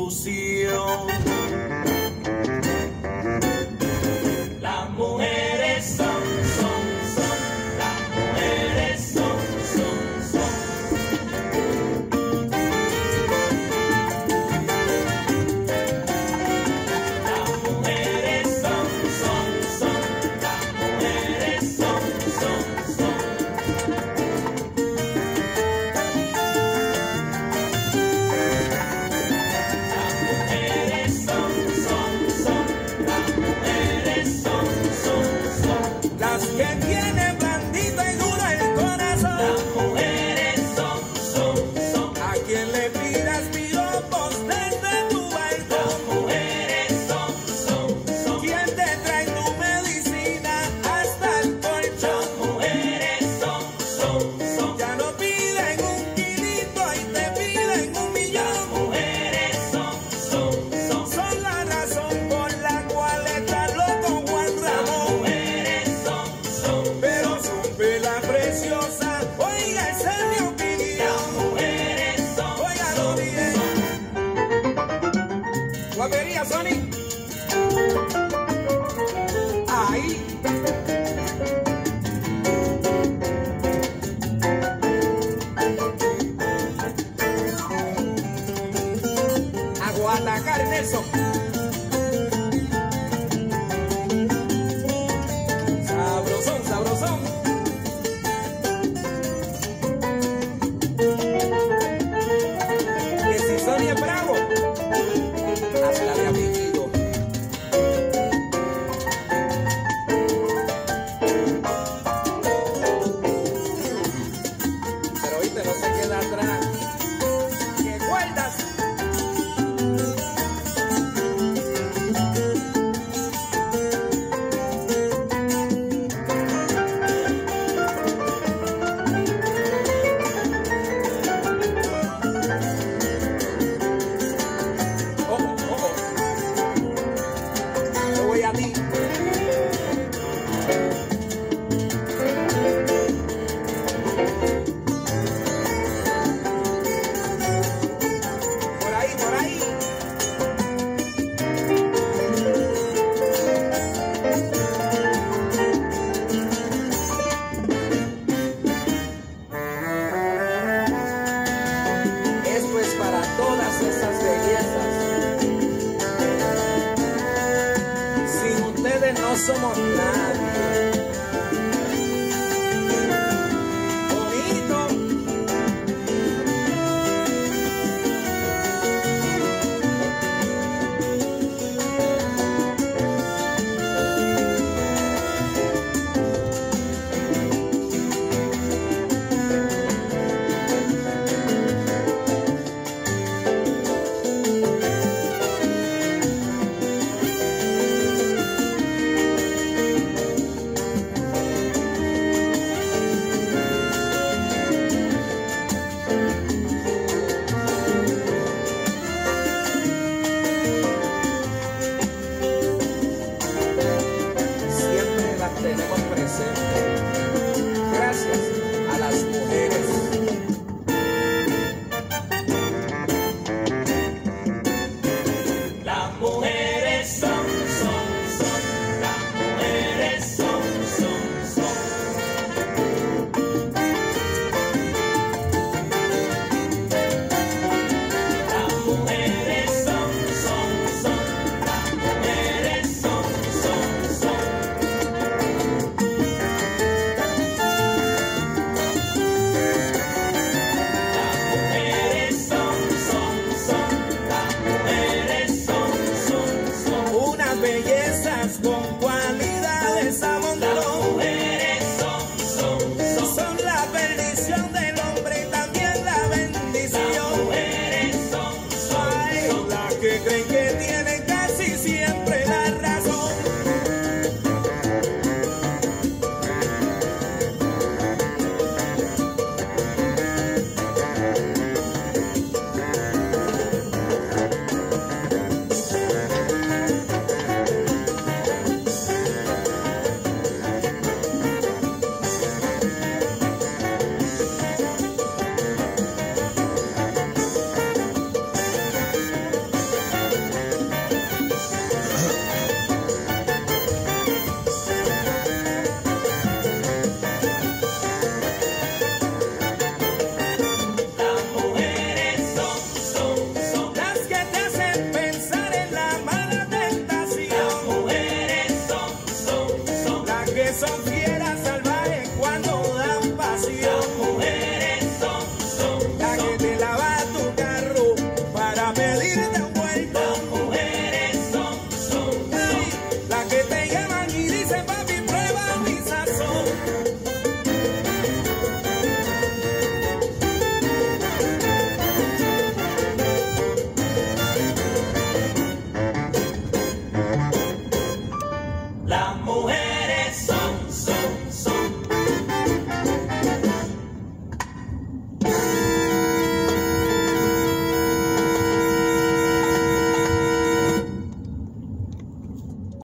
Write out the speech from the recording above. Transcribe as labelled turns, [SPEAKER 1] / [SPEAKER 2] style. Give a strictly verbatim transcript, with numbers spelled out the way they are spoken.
[SPEAKER 1] confusión. Las mujeres son, son, son, las mujeres son, son, son. Las mujeres son, son, son, las mujeres son, son, son.
[SPEAKER 2] Las que tienen blandito y duro el corazón.
[SPEAKER 1] Las mujeres son, son, son.
[SPEAKER 2] A quien le pidas piropos desde tu balcón.
[SPEAKER 1] Las mujeres son, son, son.
[SPEAKER 2] Quien te trae tu medicina hasta el colchón.
[SPEAKER 1] Las mujeres son, son, son.
[SPEAKER 2] Ya no piden un kilito y te piden un millón.
[SPEAKER 1] Las mujeres son, son, son.
[SPEAKER 2] Son la razón por la cual está loco Juan
[SPEAKER 1] Las
[SPEAKER 2] Ramón.
[SPEAKER 1] mujeres son, son.
[SPEAKER 2] Pero son pela preciosa, oiga, esa es mi opinión.
[SPEAKER 1] Las mujeres son,
[SPEAKER 2] Óigalo
[SPEAKER 1] son,
[SPEAKER 2] bien.
[SPEAKER 1] son.
[SPEAKER 2] Guapería, Sony. Ahí. Aguatacar, Nelson. Sabrosón, sabrosón. Que si Sonia es bravo, hazla de apellido. Pero oíste, no se queda atrás. ¿Qué cuerdas? Oh, oh, oh. Yo voy a ti. Por ahí, por ahí. Esto es para todas esas bellezas. Sin ustedes no somos nadie. Bonito. Siempre las tenemos presentes. Gracias a las mujeres.
[SPEAKER 1] Las mujeres son, son, son. Las mujeres son, son, son. Las mujeres son, son, son. Las mujeres son, son, son. Las mujeres son, son, son. Las mujeres son, son, son.
[SPEAKER 2] Unas bellezas con cualidades a
[SPEAKER 1] Las
[SPEAKER 2] montón.
[SPEAKER 1] mujeres son, son, son.
[SPEAKER 2] Son la perdición del hombre y también la
[SPEAKER 1] Las
[SPEAKER 2] bendición.
[SPEAKER 1] mujeres son, son,
[SPEAKER 2] Ay,
[SPEAKER 1] son.
[SPEAKER 2] la que creen